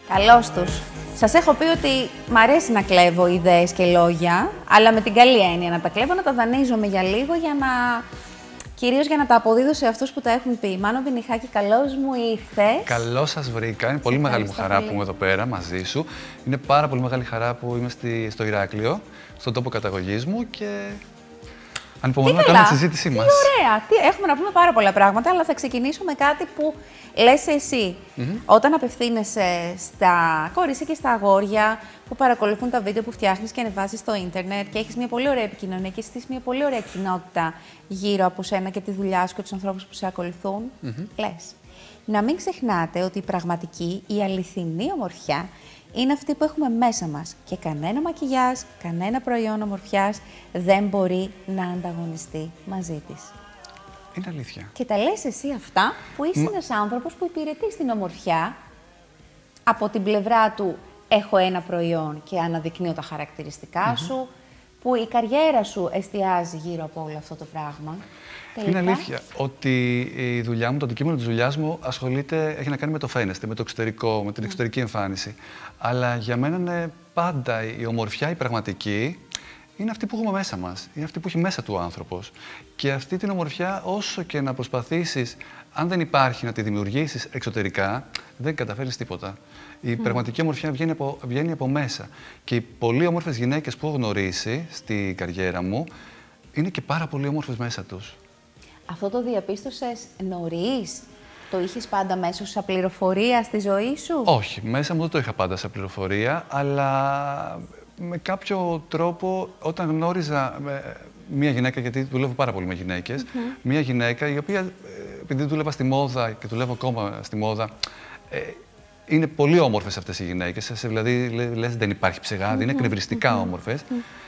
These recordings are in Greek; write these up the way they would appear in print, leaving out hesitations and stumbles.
Καλώς τους. Σας έχω πει ότι μ' αρέσει να κλέβω ιδέες και λόγια, αλλά με την καλή έννοια να τα κλέβω, να τα δανείζομαι για λίγο, κυρίως για να τα αποδίδω σε αυτούς που τα έχουν πει. Μάνο Βινιχάκη, καλώς μου ήρθες. Καλώς σας βρήκα. Είναι πολύ μεγάλη μου χαρά που είμαι εδώ πέρα μαζί σου. Είναι πάρα πολύ μεγάλη χαρά που είμαι στο Ηράκλειο, στον τόπο καταγωγής μου και ανυπομονώ να κάνουμε τη συζήτησή μας. Ωραία! Έχουμε να πούμε πάρα πολλά πράγματα, αλλά θα ξεκινήσω με κάτι που λες εσύ. Όταν απευθύνεσαι στα κορίτσια και στα αγόρια που παρακολουθούν τα βίντεο που φτιάχνεις και ανεβάζεις στο ίντερνετ και έχεις μια πολύ ωραία επικοινωνία και στήσεις μια πολύ ωραία κοινότητα γύρω από σένα και τη δουλειά σου και τους ανθρώπους που σε ακολουθούν, λες. Να μην ξεχνάτε ότι η πραγματική, η αληθινή ομορφιά είναι αυτή που έχουμε μέσα μας και κανένα μακιγιάζ, κανένα προϊόν ομορφιάς δεν μπορεί να ανταγωνιστεί μαζί της. Είναι αλήθεια. Και τα λες εσύ αυτά που είσαι ένας άνθρωπος που υπηρετεί στην ομορφιά από την πλευρά του έχω ένα προϊόν και αναδεικνύω τα χαρακτηριστικά σου, που η καριέρα σου εστιάζει γύρω από όλο αυτό το πράγμα. Είναι αλήθεια ότι η δουλειά μου, το αντικείμενο της δουλειάς μου έχει να κάνει με το φαίνεστε, με το εξωτερικό, με την εξωτερική εμφάνιση. Αλλά για μένα είναι πάντα η ομορφιά, η πραγματική, είναι αυτή που έχουμε μέσα μας. Είναι αυτή που έχει μέσα του ο άνθρωπος. Και αυτή την ομορφιά, όσο και να προσπαθήσεις, αν δεν υπάρχει να τη δημιουργήσεις εξωτερικά, δεν καταφέρεις τίποτα. Η πραγματική ομορφιά βγαίνει από μέσα. Και οι πολύ όμορφες γυναίκες που έχω γνωρίσει στη καριέρα μου, είναι και πάρα πολύ όμορφες μέσα τους. Αυτό το διαπίστωσες νωρίς? Το είχες πάντα μέσα σου σαν πληροφορία στη ζωή σου? Όχι, μέσα μου δεν το είχα πάντα σαν πληροφορία, αλλά με κάποιο τρόπο όταν γνώριζα μία γυναίκα, γιατί δουλεύω πάρα πολύ με γυναίκες, μία γυναίκα η οποία, επειδή δούλευα στη μόδα και δουλεύω ακόμα στη μόδα, είναι πολύ όμορφες αυτές οι γυναίκες, δηλαδή λες δεν υπάρχει ψεγάδι, είναι εκνευριστικά όμορφες.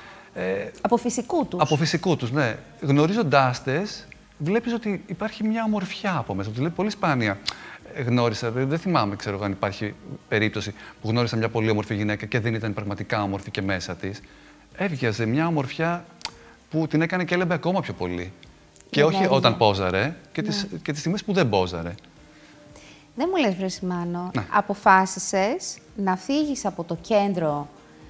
Από φυσικού τους. Από φυσικού τους, ναι. Γνωρίζοντάς τες, βλέπεις ότι υπάρχει μια ομορφιά από μέσα. Δηλαδή, πολύ σπάνια γνώρισα, δεν θυμάμαι, ξέρω αν υπάρχει περίπτωση που γνώρισα μια πολύ όμορφη γυναίκα και δεν ήταν πραγματικά όμορφη και μέσα της. Έβγαζε μια ομορφιά που την έκανε και έλεμπε ακόμα πιο πολύ. Και όχι όταν πόζαρε, και τις στιγμές που δεν πόζαρε. Δεν μου λες, βρε Μάνο, αποφάσισες να φύγεις από το κέντρο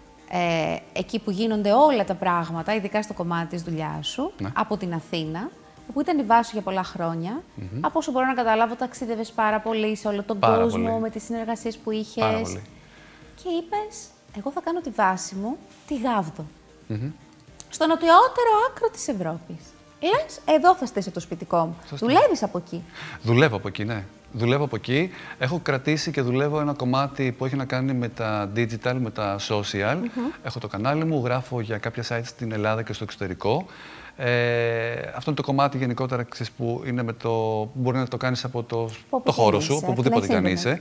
εκεί που γίνονται όλα τα πράγματα, ειδικά στο κομμάτι της δουλειάς σου, από την Αθήνα, που ήταν η βάση σου για πολλά χρόνια. Από όσο μπορώ να καταλάβω, ταξίδευες πάρα πολύ σε όλο τον κόσμο, με τις συνεργασίες που είχες. Πάρα πολύ. Και είπες, εγώ θα κάνω τη βάση μου, τη Γάβδο. Στο νοτιότερο άκρο της Ευρώπης. Λες, εδώ θα στήσω το σπιτικό μου. Δουλεύεις από εκεί? Δουλεύω από εκεί, ναι. Δουλεύω από εκεί. Έχω κρατήσει και δουλεύω ένα κομμάτι που έχει να κάνει με τα digital, με τα social. Έχω το κανάλι μου, γράφω για κάποια sites στην Ελλάδα και στο εξωτερικό. Αυτό είναι το κομμάτι γενικότερα που είναι μπορεί να το κάνεις από το χώρο σου, από οπουδήποτε κι αν είσαι.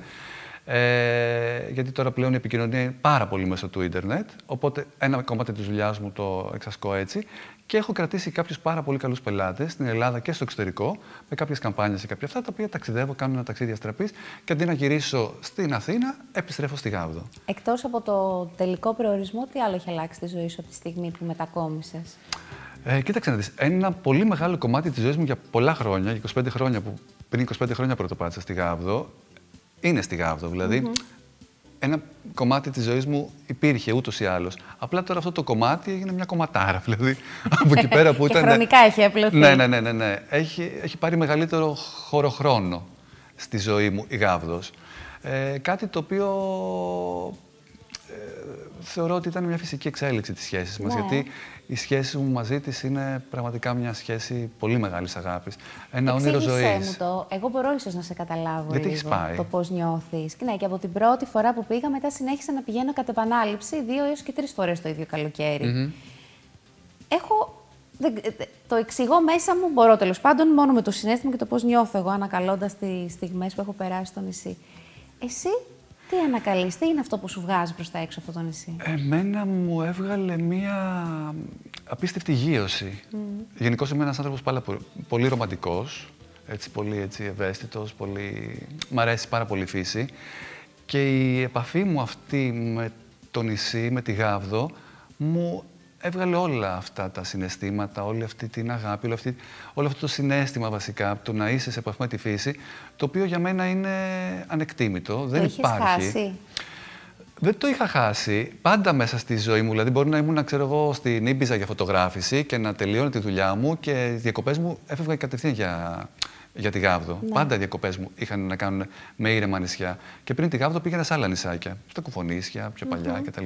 Γιατί τώρα πλέον η επικοινωνία είναι πάρα πολύ μέσω του ίντερνετ. Οπότε ένα κομμάτι της δουλειάς μου το εξασκώ έτσι. Και έχω κρατήσει κάποιους πάρα πολύ καλούς πελάτες στην Ελλάδα και στο εξωτερικό, με κάποιες καμπάνιες και κάποια αυτά, τα οποία ταξιδεύω, κάνω ένα ταξίδι αστραπής και αντί να γυρίσω στην Αθήνα, επιστρέφω στη Γάβδο. Εκτός από το τελικό προορισμό, τι άλλο έχει αλλάξει τη ζωή σου από τη στιγμή που μετακόμισες? Κοίταξε να δεις, ένα πολύ μεγάλο κομμάτι της ζωής μου για πολλά χρόνια, 25 χρόνια πριν 25 χρόνια πρωτοπάτησα στη Γάβδο, είναι στη Γάβδο δηλαδή. Ένα κομμάτι της ζωής μου υπήρχε ούτως ή άλλως. Απλά τώρα αυτό το κομμάτι έγινε μια κομματάρα. Δηλαδή, από εκεί πέρα που ήταν. Χρονικά έχει απλωθεί. Ναι. Έχει πάρει μεγαλύτερο χρόνο στη ζωή μου η Γάβδος. Κάτι το οποίο θεωρώ ότι ήταν μια φυσική εξέλιξη της σχέσης μας. Γιατί η σχέση μου μαζί της είναι πραγματικά μια σχέση πολύ μεγάλης αγάπης. Ένα όνειρο ζωής. Μου το. Εγώ μπορώ ίσως να σε καταλάβω λίγο πάει. το πώς νιώθεις. Και ναι, και από την πρώτη φορά που πήγα, μετά συνέχισα να πηγαίνω κατ' επανάληψη 2 έως και 3 φορές το ίδιο καλοκαίρι. Το εξηγώ μέσα μου, μπορώ τέλος πάντων, μόνο με το συναίσθημα και το πώς νιώθω εγώ ανακαλώντας τις στιγμές που έχω περάσει στο νησί. Εσύ τι ανακαλείς, τι είναι αυτό που σου βγάζει προς τα έξω αυτό το νησί? Εμένα μου έβγαλε μία απίστευτη γείωση. Γενικώς είμαι ένας άνθρωπος πολύ ρομαντικός, πολύ ευαίσθητος, μ' αρέσει πάρα πολύ η φύση. Και η επαφή μου αυτή με το νησί, με τη Γάβδο, μου έβγαλε όλα αυτά τα συναισθήματα, όλη αυτή την αγάπη, όλο αυτό το συναίσθημα βασικά, το να είσαι σε επαφή με τη φύση, το οποίο για μένα είναι ανεκτήμητο. Δεν υπάρχει. Χάσει? Δεν το είχα χάσει. Πάντα μέσα στη ζωή μου. Δηλαδή, μπορεί να ήμουν, ξέρω εγώ, στην Ήμπιζα για φωτογράφηση και να τελείωνε τη δουλειά μου και οι διακοπές μου έφευγα κατευθείαν για τη Γάβδο. Ναι. Πάντα οι διακοπές μου είχαν να κάνουν με ήρεμα νησιά. Και πριν τη Γάβδο πήγαινα σε άλλα νησάκια. Στα Κουφονίσια, πιο παλιά κτλ.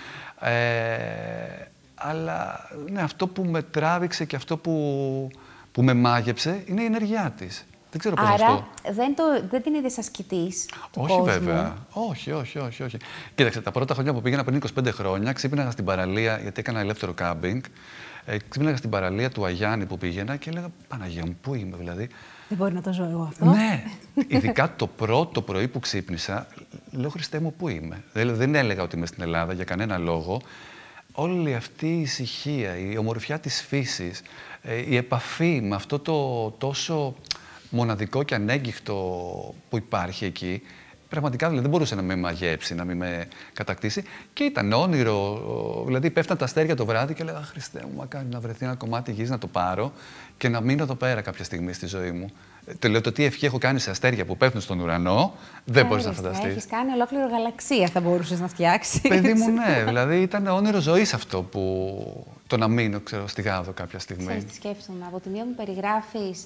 Αλλά ναι, αυτό που με τράβηξε και αυτό που με μάγεψε είναι η ενέργειά της. Δεν ξέρω πώς να πω. Δεν την είδες ασκητής του Όχι, κόσμου. βέβαια. Όχι. Κοίταξε, τα πρώτα χρόνια που πήγαινα πριν 25 χρόνια, ξύπναγα στην παραλία, γιατί έκανα ελεύθερο κάμπινγκ. Ξύπναγα στην παραλία του Αγιάννη που πήγαινα και έλεγα Παναγία μου, πού είμαι δηλαδή. Δεν μπορεί να το ζω εγώ αυτό. Ναι, ειδικά το πρώτο πρωί που ξύπνησα, λέω Χριστέ μου, πού είμαι. Δεν έλεγα ότι είμαι στην Ελλάδα για κανένα λόγο. Όλη αυτή η ησυχία, η ομορφιά της φύσης, η επαφή με αυτό το τόσο μοναδικό και ανέγκυχτο που υπάρχει εκεί, πραγματικά δηλαδή, δεν μπορούσε να με μαγέψει, να με κατακτήσει. Και ήταν όνειρο, δηλαδή πέφταν τα αστέρια το βράδυ και έλεγα Χριστέ μου, μακάρι να βρεθεί ένα κομμάτι γης να το πάρω και να μείνω εδώ πέρα κάποια στιγμή στη ζωή μου. Το λέω, το τι ευχή έχω κάνει σε αστέρια που πέφτουν στον ουρανό, δεν μπορείς να φανταστείς. Έχεις κάνει ολόκληρο γαλαξία, θα μπορούσες να φτιάξεις. Παιδί μου, ναι. Δηλαδή ήταν όνειρο ζωής αυτό που το να μείνω, ξέρω, στη Γάβδο κάποια στιγμή. Ξέρεις τι σκέφτομαι. Από τη μία μου περιγράφεις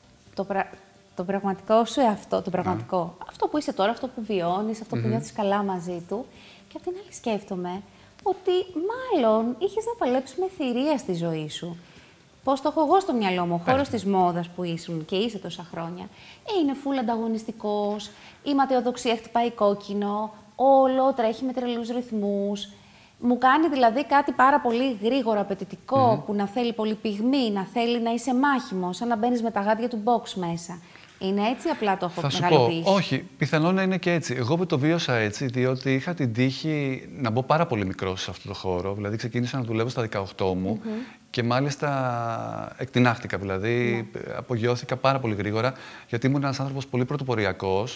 το πραγματικό σου εαυτό, το πραγματικό. Αυτό που είσαι τώρα, αυτό που βιώνεις, αυτό που νιώθεις καλά μαζί του. Και απ' την άλλη σκέφτομαι ότι μάλλον είχες να παλέψεις με θηρία στη ζωή σου. Πώς το έχω εγώ στο μυαλό μου, ο χώρος της μόδας που ήσουν και είσαι τόσα χρόνια, είναι φουλ ανταγωνιστικός, η ματαιοδοξία χτυπάει κόκκινο, όλο τρέχει με τρελούς ρυθμούς. Μου κάνει δηλαδή κάτι πάρα πολύ γρήγορο, απαιτητικό, που να θέλει πολύ πυγμή, να θέλει να είσαι μάχημος, σαν να μπαίνεις με τα γάντια του box μέσα. Είναι έτσι, απλά το έχω μεγαλοποιήσει? Όχι, πιθανόν να είναι και έτσι. Εγώ το βίωσα έτσι, διότι είχα την τύχη να μπω πάρα πολύ μικρός σε αυτό το χώρο. Δηλαδή, ξεκίνησα να δουλεύω στα 18 μου και μάλιστα εκτινάχτηκα. Δηλαδή, απογειώθηκα πάρα πολύ γρήγορα, γιατί ήμουν ένας άνθρωπος πολύ πρωτοποριακός.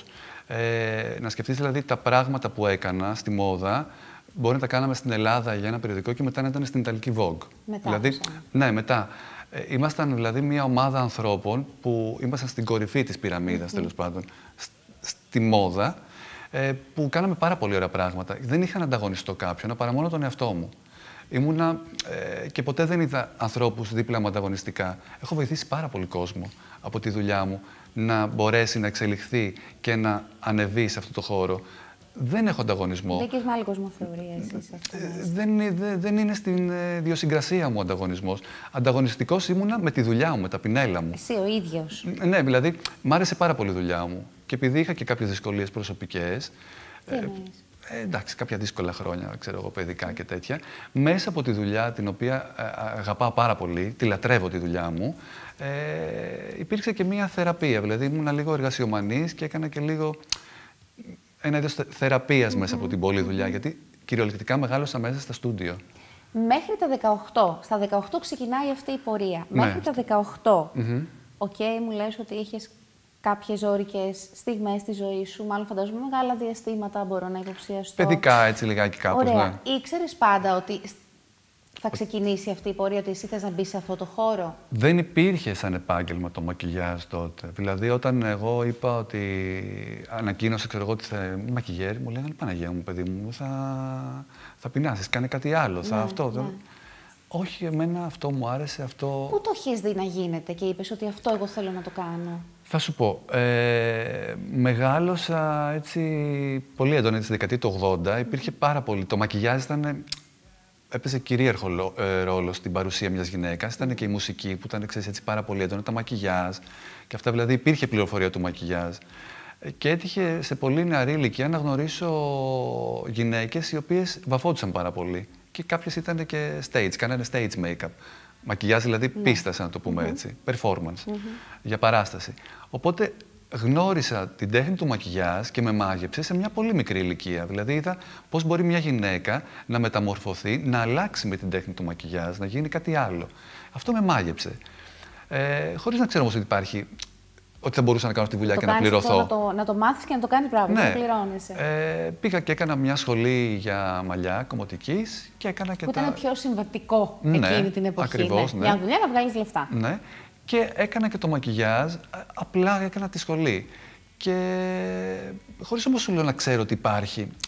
Να σκεφτείς δηλαδή τα πράγματα που έκανα στη μόδα. Μπορεί να τα κάναμε στην Ελλάδα για ένα περιοδικό και μετά να ήταν στην Ιταλική Vogue. Μετά. Δηλαδή, ναι, μετά. Ήμασταν δηλαδή μια ομάδα ανθρώπων που ήμασταν στην κορυφή της πυραμίδας, τέλος πάντων, στη μόδα, που κάναμε πάρα πολύ ωραία πράγματα. Δεν είχα να ανταγωνιστώ κάποιον, παρά μόνο τον εαυτό μου. Ήμουνα και ποτέ δεν είδα ανθρώπους δίπλα μου ανταγωνιστικά. Έχω βοηθήσει πάρα πολύ κόσμο από τη δουλειά μου να μπορέσει να εξελιχθεί και να ανεβεί σε αυτό το χώρο. Δεν έχω ανταγωνισμό. Δεν με άλλη κοσμοθεωρία εσείς αυτό. Δεν είναι στην ιδιοσυγκρασία μου ο ανταγωνισμός. Ανταγωνιστικός ήμουνα με τη δουλειά μου, με τα πινέλα μου. Εσύ ο ίδιος. Ναι, δηλαδή μ' άρεσε πάρα πολύ η δουλειά μου. Και επειδή είχα και κάποιες δυσκολίες προσωπικές. Τι εννοείς? Εντάξει, κάποια δύσκολα χρόνια, ξέρω εγώ, παιδικά και τέτοια. Μέσα από τη δουλειά, την οποία αγαπάω πάρα πολύ, τη λατρεύω τη δουλειά μου, υπήρξε και μία θεραπεία. Δηλαδή ήμουνα λίγο εργασιομανής και έκανα και λίγο ένα είδος θεραπείας μέσα από την πολλή δουλειά, γιατί κυριολεκτικά μεγάλωσα μέσα στα στούντιο. Μέχρι τα 18. Στα 18 ξεκινάει αυτή η πορεία. Ναι. Μέχρι τα 18. Μου λες ότι είχες κάποιες ζώρικες στιγμές στη ζωή σου, μάλλον φαντάζομαι μεγάλα διαστήματα, μπορώ να υποψιαστώ. Παιδικά, έτσι λιγάκι κάπως. Ωραία. Ναι. Ήξερες πάντα ότι θα ξεκινήσει αυτή η πορεία, ότι εσύ θες να μπεις σε αυτό το χώρο? Δεν υπήρχε σαν επάγγελμα το μακιγιάζ τότε. Δηλαδή, όταν εγώ είπα ότι ανακοίνωσα, ξέρω εγώ, ότι θα είμαι μακιγιέρ, μου λέγανε Παναγία μου, παιδί μου, θα πεινάσεις, κάνε κάτι άλλο. Ναι, αυτό. ναι. Όχι, εμένα αυτό μου άρεσε, αυτό. Πού το έχεις δει να γίνεται και είπες ότι αυτό εγώ θέλω να το κάνω? Θα σου πω, μεγάλωσα έτσι πολύ έντονα στη δεκαετία του 80. Υπήρχε πάρα πολύ. Το μακιγιάζ έπαιζε κυρίαρχο ρόλο στην παρουσία μιας γυναίκας. Ήταν και η μουσική που ήταν, ξέρεις, έτσι πάρα πολύ έντονα, τα μακιγιάζ και αυτά. Δηλαδή υπήρχε πληροφορία του μακιγιάζ. Και έτυχε σε πολύ νεαρή ηλικία να γνωρίσω γυναίκες οι οποίες βαφόντουσαν πάρα πολύ. Και κάποιες ήταν και stage, κάνανε stage make-up. Μακιγιάζ δηλαδή πίσταση, να το πούμε έτσι, performance, για παράσταση. Οπότε γνώρισα την τέχνη του μακιγιάζ και με μάγεψε σε μια πολύ μικρή ηλικία. Δηλαδή είδα πώς μπορεί μια γυναίκα να μεταμορφωθεί, να αλλάξει με την τέχνη του μακιγιάζ, να γίνει κάτι άλλο. Αυτό με μάγεψε. Χωρίς να ξέρω όμως ότι υπάρχει, ότι θα μπορούσα να κάνω τη δουλειά και να πληρωθώ. Να το μάθεις και να το κάνεις πράγμα, ναι. να πληρώνεσαι. Πήγα και έκανα μια σχολή για μαλλιά κομμωτικής και έκανα και που ήταν πιο συμβατικό εκείνη την εποχή. Ακριβώς, ναι. Μια δουλειά να βγάλεις λεφτά. Ναι. Και έκανα και το μακιγιάζ, απλά έκανα τη σχολή. Και χωρίς όμως σου λέω να ξέρω ότι υπάρχει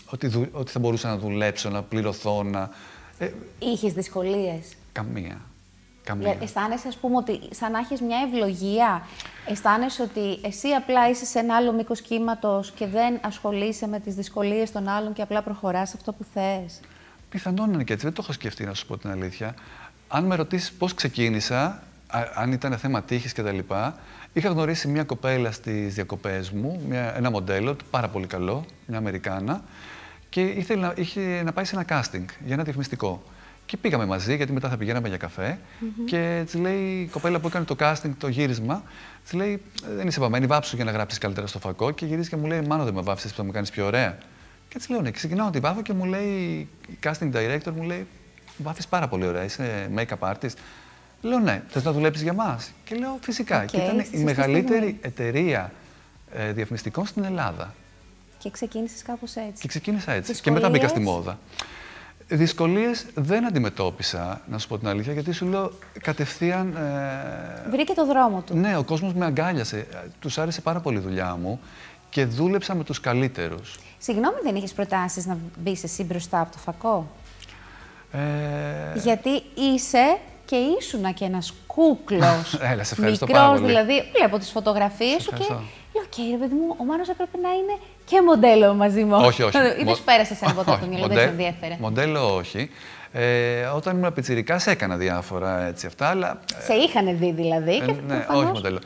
ότι θα μπορούσα να δουλέψω, να πληρωθώ, να... Είχες δυσκολίες? Καμία. Αισθάνεσαι, ας πούμε, ότι σαν να έχεις μια ευλογία. Αισθάνεσαι ότι εσύ απλά είσαι σε ένα άλλο μήκος κύματος και δεν ασχολείσαι με τις δυσκολίες των άλλων και απλά προχωράς αυτό που θες? Πιθανόν είναι και έτσι. Δεν το έχω σκεφτεί, να σου πω την αλήθεια. Αν με ρωτήσεις πώς ξεκίνησα, αν ήταν θέμα τύχης κτλ., είχα γνωρίσει μια κοπέλα στις διακοπές μου, ένα μοντέλο πάρα πολύ καλό, μια Αμερικάνα, και είχε να πάει σε ένα casting για ένα διαφημιστικό. Και πήγαμε μαζί, γιατί μετά θα πηγαίναμε για καφέ. Και της λέει η κοπέλα που έκανε το casting, το γύρισμα, της λέει: δεν είσαι βαμμένη, βάψου για να γράψεις καλύτερα στο φακό. Και γυρίζει και μου λέει: Μάνο, δεν με βάψεις, θα με κάνεις πιο ωραία. Και της λέω: ναι, και ξεκινάω την βάφω και μου λέει η casting director, μου λέει: βάφεις πάρα πολύ ωραία, είσαι make-up artist. Λέω: ναι, θες να δουλέψεις για μας? Και λέω: φυσικά. Και ήταν η μεγαλύτερη εταιρεία διαφημιστικών στην Ελλάδα. Και ξεκίνησες κάπως έτσι. Και ξεκίνησα έτσι. Και μετά μπήκα στη μόδα. Δυσκολίες δεν αντιμετώπισα, να σου πω την αλήθεια, γιατί σου λέω κατευθείαν... Βρήκε το δρόμο του. Ναι, ο κόσμος με αγκάλιασε. Τους άρεσε πάρα πολύ η δουλειά μου και δούλεψα με τους καλύτερους. Συγγνώμη, δεν είχες προτάσεις να μπεις εσύ μπροστά από το φακό? Γιατί είσαι και ήσουνα και ένας κούκλος. Έλα, σε ευχαριστώ μικρός, πάρα πολύ. Δηλαδή, βλέπω τις φωτογραφίες σου και λέω: οκ, ρε παιδί μου, ο Μάνος έπρεπε να είναι και μοντέλο μαζί μου. Όχι, όχι. Ή δεν σου πέρασε σε ένα ποτέ από το μυαλό, δεν σε ενδιέφερε? Μοντέλο, όχι. Όταν ήμουν πιτσιρικάς έκανα διάφορα έτσι αυτά, αλλά... Σε είχανε δει δηλαδή και ναι, όχι μοντέλο.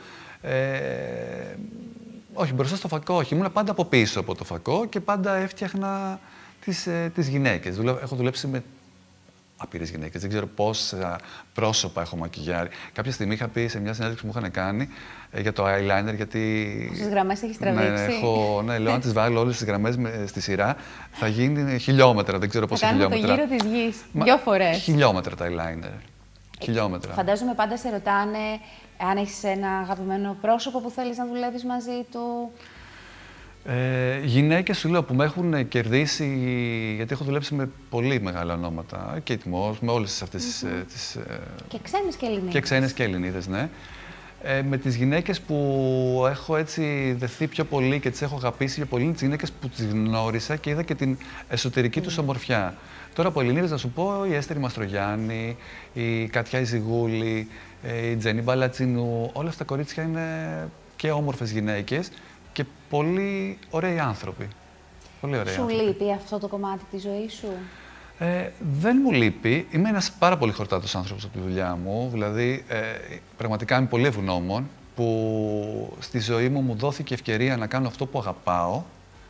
Όχι, μπροστά στο φακό, όχι. Ήμουν πάντα από πίσω από το φακό και πάντα έφτιαχνα τις γυναίκες. Έχω δουλέψει με άπειρες γυναίκες. Δεν ξέρω πόσα πρόσωπα έχω μακιγιάρει. Κάποια στιγμή είχα πει σε μια συνέντευξη που μου είχαν κάνει για το eyeliner, γιατί... Πόσες γραμμές έχεις τραβήξει? Ναι, λέω, αν τις βάλω όλες τις γραμμές στη σειρά, θα γίνει χιλιόμετρα. Δεν ξέρω πόσα χιλιόμετρα. Θα κάνουμε το γύρο της γης. 2 φορές. Χιλιόμετρα τα eyeliner. Χιλιόμετρα. Φαντάζομαι πάντα σε ρωτάνε αν έχεις ένα αγαπημένο πρόσωπο που θέλεις να δουλεύεις μαζί του. Γυναίκες, σου λέω, που με έχουν κερδίσει, γιατί έχω δουλέψει με πολύ μεγάλα ονόματα, Kate Moss, με όλες αυτές τις... Και ξένες και Ελληνίδες. Και ξένες και Ελληνίδες, ναι. Με τις γυναίκες που έχω έτσι δεθεί πιο πολύ και τις έχω αγαπήσει πιο πολύ, τις γυναίκες που τις γνώρισα και είδα και την εσωτερική τους ομορφιά. Τώρα από Ελληνίδες να σου πω η Έστερη Μαστρογιάννη, η Κατιά Ιζηγούλη, η Τζέννη Μπαλατσινού, όλα αυτά τα κορίτσια είναι και όμορφες γυναίκες και πολύ ωραίοι άνθρωποι. Πολύ ωραίοι άνθρωποι. Σου λείπει αυτό το κομμάτι της ζωής σου? Δεν μου λείπει. Είμαι ένας πάρα πολύ χορτάτος άνθρωπος από τη δουλειά μου. Δηλαδή, πραγματικά είμαι πολύ ευγνώμων που στη ζωή μου δόθηκε ευκαιρία να κάνω αυτό που αγαπάω,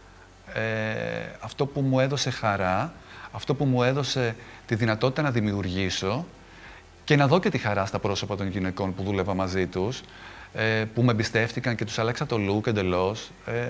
αυτό που μου έδωσε χαρά, αυτό που μου έδωσε τη δυνατότητα να δημιουργήσω και να δω και τη χαρά στα πρόσωπα των γυναικών που δούλευα μαζί τους, που με εμπιστεύτηκαν και τους άλλαξα το look εντελώς.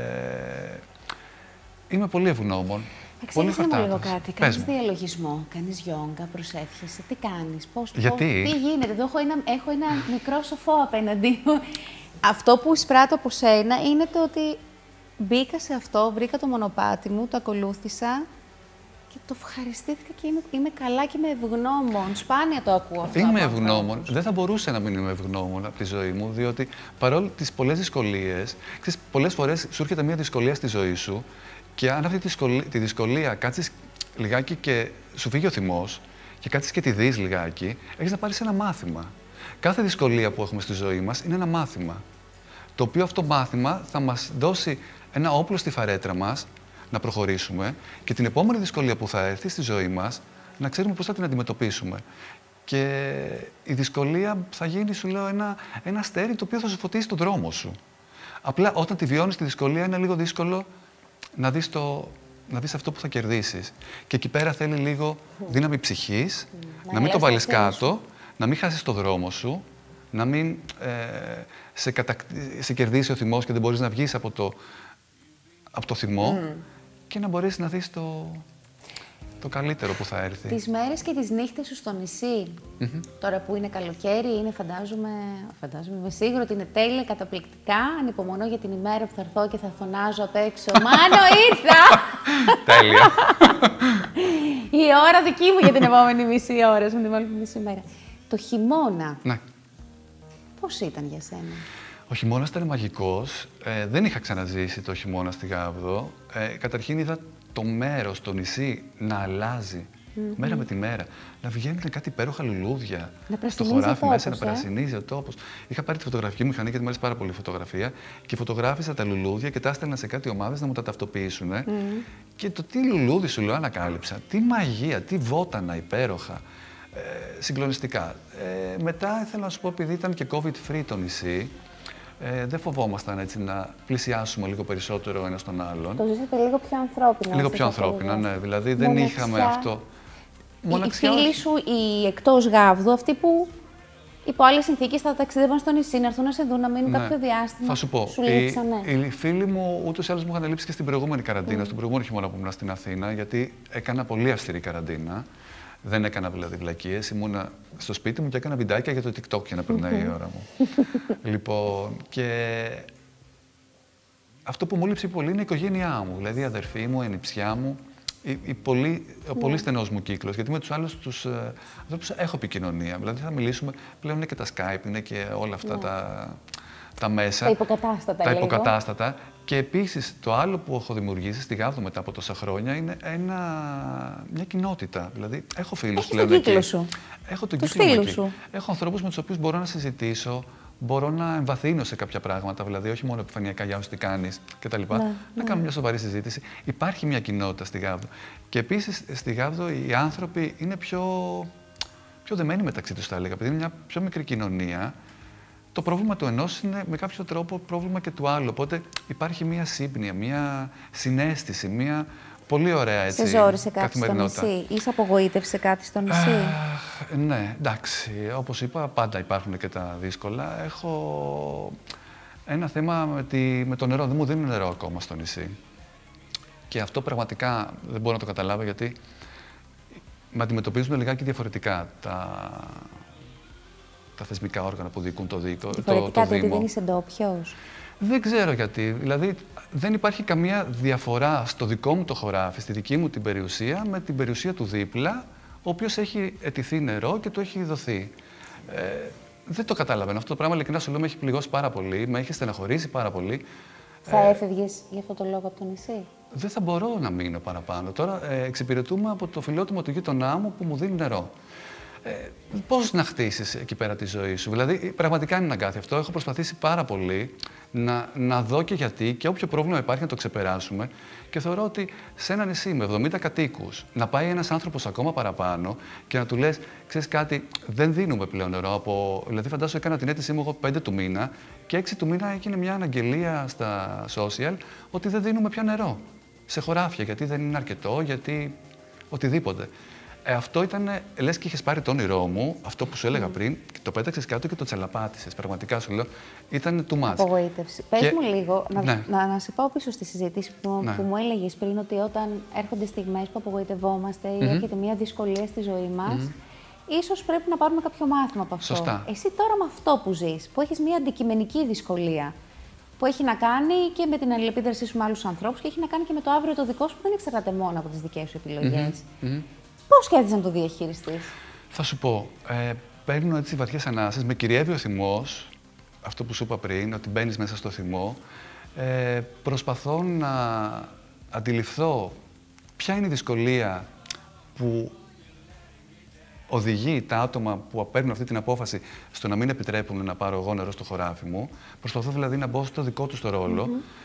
Είμαι πολύ ευγνώμων. Εξήγησε μου λίγο κάτι. Κάνεις διαλογισμό, κάνεις γιόγκα, προσεύχεσαι. Τι κάνεις, γιατί? Τι γίνεται? Εδώ έχω ένα μικρό σοφό απέναντί μου. Αυτό που εισπράττω από σένα είναι το ότι μπήκα σε αυτό, βρήκα το μονοπάτι μου, το ακολούθησα και το ευχαριστήθηκα και είμαι καλά και είμαι ευγνώμων. Σπάνια το ακούω αυτό. Είμαι ευγνώμων. Δεν θα μπορούσα να μην είμαι ευγνώμων από τη ζωή μου, διότι παρόλο τις πολλές δυσκολίες, πολλές φορές σου έρχεται μια δυσκολία στη ζωή σου. Και αν αυτή τη δυσκολία κάτσεις λιγάκι και σου φύγει ο θυμός και κάτσεις και τη δεις λιγάκι, έχεις να πάρεις ένα μάθημα. Κάθε δυσκολία που έχουμε στη ζωή μας είναι ένα μάθημα. Το οποίο αυτό μάθημα θα μας δώσει ένα όπλο στη φαρέτρα μας να προχωρήσουμε και την επόμενη δυσκολία που θα έρθει στη ζωή μας να ξέρουμε πώς θα την αντιμετωπίσουμε. Και η δυσκολία θα γίνει, σου λέω, ένα αστέρι το οποίο θα σου φωτίσει τον δρόμο σου. Απλά όταν τη βιώνεις τη δυσκολία είναι λίγο δύσκολο να δεις αυτό που θα κερδίσεις. Και εκεί πέρα θέλει λίγο δύναμη ψυχής, να μην το βάλεις κάτω, να μην χάσεις το δρόμο σου, να μην σε κερδίσει ο θυμός και δεν μπορείς να βγεις από το θυμό και να μπορείς να δεις το καλύτερο που θα έρθει. Τις μέρες και τις νύχτες σου στο νησί, τώρα που είναι καλοκαίρι, είναι φαντάζομαι, είμαι σίγουρη ότι είναι τέλεια, καταπληκτικά. Ανυπομονώ για την ημέρα που θα έρθω και θα φωνάζω απ' έξω «Μάνο, ήρθα!» Τέλεια! Η ώρα δική μου για την επόμενη μισή ώρα, την επόμενη μισή μέρα. Το χειμώνα, ναι. Πώς ήταν για σένα? Ο χειμώνας ήταν μαγικός. Δεν είχα ξαναζήσει το χειμώνα στη Γάβδο. Καταρχήν είδα το μέρος, το νησί να αλλάζει μέρα με τη μέρα. Να βγαίνουν κάτι υπέροχα λουλούδια στο χωράφι μέσα, να πρασινίζει ο τόπος. Είχα πάρει τη φωτογραφική μηχανή γιατί μου αρέσει πάρα πολύ η φωτογραφία και φωτογράφησα τα λουλούδια και τα έστελνα σε κάτι ομάδες να μου τα ταυτοποιήσουν. Και το τι λουλούδι σου λέω ανακάλυψα, τι μαγεία, τι βότανα υπέροχα. Συγκλονιστικά. Μετά ήθελα να σου πω, επειδή ήταν και COVID-free το νησί, δεν φοβόμασταν έτσι να πλησιάσουμε λίγο περισσότερο ένας τον άλλον. Το ζήσατε λίγο πιο ανθρώπινα. Λίγο πιο ανθρώπινα, ναι. Δηλαδή δεν είχαμε αυτό. Οι φίλοι σου, οι εκτός Γάβδου, αυτοί που υπό άλλες συνθήκες θα ταξιδεύαν στο νησί, να έρθουν να σε δουν, να μείνουν κάποιο διάστημα. Θα σου πω. Οι φίλοι μου ούτως ή άλλως μου είχαν λείψει και στην προηγούμενη καραντίνα, στον προηγούμενο χειμώνα που ήμουν στην Αθήνα, γιατί έκανα πολύ αυστηρή καραντίνα. Δεν έκανα δηλαδή βλακίες. Ήμουνα στο σπίτι μου και έκανα βιντεάκια για το TikTok για να περνάει η ώρα μου. Λοιπόν, και αυτό που μου λείψει πολύ είναι η οικογένειά μου. Δηλαδή η αδερφή μου, η ανιψιά μου, ο πολύ στενός μου κύκλος. Γιατί με τους άλλους τους ανθρώπους έχω επικοινωνία. Δηλαδή θα μιλήσουμε, πλέον είναι και τα Skype, είναι και όλα αυτά τα μέσα. Τα υποκατάστατα. Και επίσης το άλλο που έχω δημιουργήσει στη Γάβδο μετά από τόσα χρόνια είναι μια κοινότητα. Δηλαδή έχω φίλους πλέον εκεί. Κύκλο σου. Έχω τον κύκλο μου εκεί. Έχω ανθρώπους με τους οποίους μπορώ να συζητήσω, μπορώ να εμβαθύνω σε κάποια πράγματα, δηλαδή όχι μόνο επιφανειακά για τι κάνεις κτλ. Να κάνω μια σοβαρή συζήτηση. Υπάρχει μια κοινότητα στη Γάβδο. Και επίσης στη Γάβδο οι άνθρωποι είναι πιο δεμένοι μεταξύ τους, θα έλεγα, επειδή είναι μια πιο μικρή κοινωνία. Το πρόβλημα του ενός είναι με κάποιο τρόπο πρόβλημα και του άλλου. Οπότε υπάρχει μια σύμπνοια, μια συναίσθηση, μια πολύ ωραία έτσι, σε ζόρισε κάτι στο νησί ή σε απογοήτευσε κάτι στο νησί? Ναι, εντάξει. Όπως είπα, πάντα υπάρχουν και τα δύσκολα. Έχω ένα θέμα με το νερό. Δεν μου δίνουν νερό ακόμα στο νησί. Και αυτό πραγματικά δεν μπορώ να το καταλάβω, γιατί με αντιμετωπίζουν λιγάκι διαφορετικά τα θεσμικά όργανα που διοικούν το Δήμο. Διαφορετικά, γιατί δεν είσαι ντόπιος? Δεν ξέρω γιατί. Δηλαδή, δεν υπάρχει καμία διαφορά στο δικό μου το χωράφι, στη δική μου την περιουσία, με την περιουσία του δίπλα, ο οποίος έχει αιτηθεί νερό και του έχει δοθεί. Δεν το καταλαβαίνω. Αυτό το πράγμα, ειλικρινά σου λέω, με έχει πληγώσει πάρα πολύ, με έχει στεναχωρήσει πάρα πολύ. Θα έφευγες για αυτό το λόγο από το νησί? Δεν θα μπορώ να μείνω παραπάνω. Τώρα εξυπηρετούμε από το φιλότιμο του γείτονά μου που μου δίνει νερό. Πώς να χτίσεις εκεί πέρα τη ζωή σου? Δηλαδή, πραγματικά είναι αγκάθι αυτό. Έχω προσπαθήσει πάρα πολύ να δω και γιατί και όποιο πρόβλημα υπάρχει να το ξεπεράσουμε. Και θεωρώ ότι σε ένα νησί με 70 κατοίκους να πάει ένας άνθρωπος ακόμα παραπάνω και να του λες, ξέρεις κάτι, δεν δίνουμε πλέον νερό. Δηλαδή, φαντάσου, έκανα την αίτησή μου εγώ 5 του μήνα και 6 του μήνα έγινε μια αναγγελία στα social ότι δεν δίνουμε πια νερό σε χωράφια, γιατί δεν είναι αρκετό, γιατί οτιδήποτε. Αυτό ήταν, λες και είχες πάρει το όνειρό μου, αυτό που σου έλεγα πριν, και το πέταξες κάτω και το τσαλαπάτησες. Πραγματικά σου λέω, ήταν too much. Απογοήτευση. Πες μου λίγο, να σε πάω πίσω στη συζήτηση που μου έλεγες πριν, ότι όταν έρχονται στιγμές που απογοητευόμαστε ή έρχεται μια δυσκολία στη ζωή μας, ίσως πρέπει να πάρουμε κάποιο μάθημα από αυτό. Σωστά. Εσύ τώρα με αυτό που ζεις, που έχεις μια αντικειμενική δυσκολία, που έχει να κάνει και με την αλληλεπίδρασή σου με άλλους ανθρώπους και έχει να κάνει και με το αύριο το δικό σου, που δεν εξαρτάται μόνο από τις δικές σου επιλογές. Πώς σκέφτεσαι να το διαχειριστείς? Θα σου πω, παίρνω έτσι βαθιές ανάσες, με κυριεύει ο θυμός, αυτό που σου είπα πριν, ότι μπαίνεις μέσα στο θυμό. Προσπαθώ να αντιληφθώ ποια είναι η δυσκολία που οδηγεί τα άτομα που παίρνουν αυτή την απόφαση στο να μην επιτρέπουν να πάρω εγώ νερό στο χωράφι μου. Προσπαθώ δηλαδή να μπω στο δικό του το ρόλο.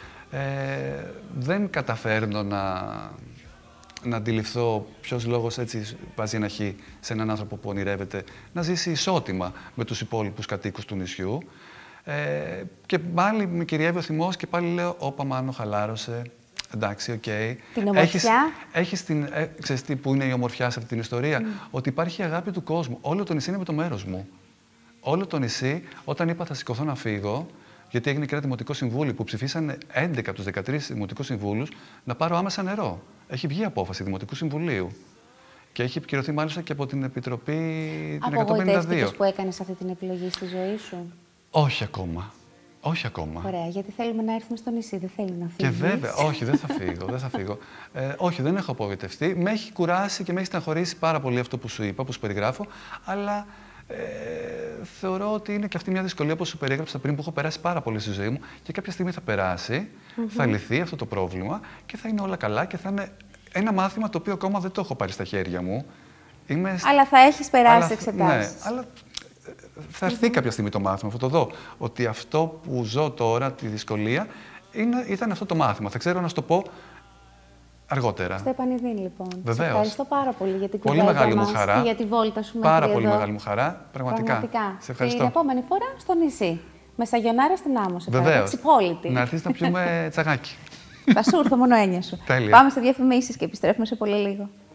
Δεν καταφέρνω να αντιληφθώ ποιος λόγος έτσι βάζει ένα χ σε έναν άνθρωπο που ονειρεύεται να ζήσει ισότιμα με τους υπόλοιπους κατοίκους του νησιού. Και πάλι με κυριεύει ο θυμός και πάλι λέω, όπα Μάνο, χαλάρωσε, εντάξει, οκ. Την ομορφιά. Ξέρεις τι που είναι η ομορφιά σε αυτή την ιστορία? Ότι υπάρχει η αγάπη του κόσμου. Όλο το νησί είναι με το μέρος μου. Όλο το νησί, όταν είπα θα σηκωθώ να φύγω, γιατί έγινε και ένα δημοτικό συμβούλιο που ψηφίσανε 11 από τους 13 δημοτικούς συμβούλους να πάρω άμεσα νερό. Έχει βγει απόφαση Δημοτικού Συμβουλίου. Και έχει επικυρωθεί μάλιστα και από την Επιτροπή την 152. Απογοητεύτηκες που έκανες αυτή την επιλογή στη ζωή σου? Όχι ακόμα. Όχι ακόμα. Ωραία, γιατί θέλουμε να έρθουμε στο νησί, δεν θέλει να φύγει. Και βέβαια, όχι, δεν θα φύγω. Δεν θα φύγω. Όχι, δεν έχω απογοητευτεί. Με έχει κουράσει και με έχει στεναχωρήσει πάρα πολύ αυτό που σου είπα, που σου περιγράφω, αλλά θεωρώ ότι είναι και αυτή μια δυσκολία, όπως σου περιέγραψα πριν, που έχω περάσει πάρα πολύ στη ζωή μου και κάποια στιγμή θα περάσει, θα λυθεί αυτό το πρόβλημα και θα είναι όλα καλά και θα είναι ένα μάθημα το οποίο ακόμα δεν το έχω πάρει στα χέρια μου. Αλλά θα έχεις περάσει εξετάσεις. Ναι, αλλά θα έρθει κάποια στιγμή το μάθημα, θα το δω. Ότι αυτό που ζω τώρα, τη δυσκολία, ήταν αυτό το μάθημα. Θα ξέρω να σου το πω αργότερα. Στο επανειδήν, λοιπόν. Βεβαίως. Σε ευχαριστώ πάρα πολύ για την πολύ κουβέντα μεγάλη μας μου χαρά. και για τη βόλτα σου μέχρι Πάρα πολύ εδώ. μεγάλη μου χαρά. Πραγματικά. Σε ευχαριστώ. Την επόμενη φορά στο νησί. Με σαγιονάρα στην άμμο. Βεβαίως. Ξυπόλυτη. Να έρθεις να πιούμε τσαγάκι. Θα σου έρθω μόνο έννοια σου. Τέλεια. Πάμε σε διαφημίσεις και επιστρέφουμε σε πολύ λίγο.